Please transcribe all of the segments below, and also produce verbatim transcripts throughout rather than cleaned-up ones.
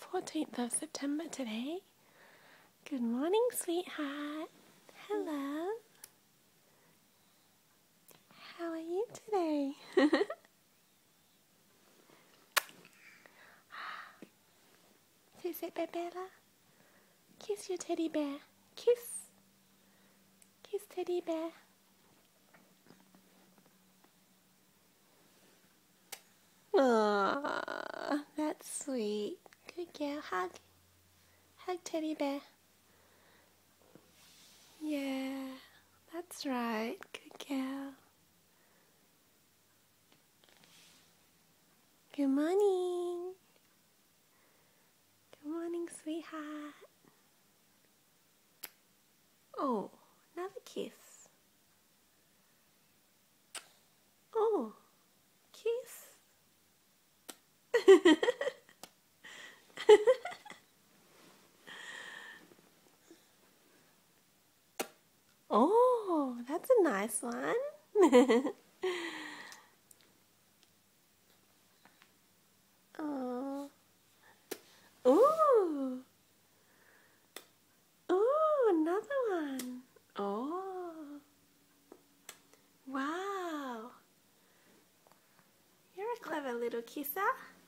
fourteenth of September today. Good morning, sweetheart. Hello. How are you today? Say, say, Bella. Kiss your teddy bear. Kiss. Kiss teddy bear. Aww, that's sweet. Good girl. Hug. Hug teddy bear. Yeah, that's right. Good girl. Good morning. Good morning, sweetheart. Oh, another kiss. Oh, kiss. Oh, that's a nice one. Oh. Ooh. Ooh, another one. Oh. Wow. You're a clever little kisser.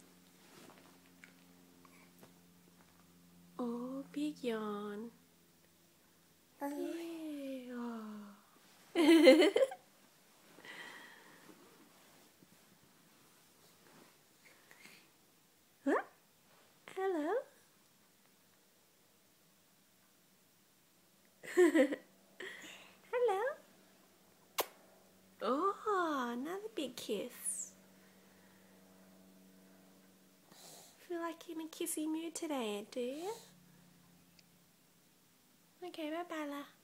Oh, big yawn. Yeah. Oh. Huh? Hello. Hello. Oh, another big kiss. Feel like in a kissy mood today, do you? Okay, bye, Bella.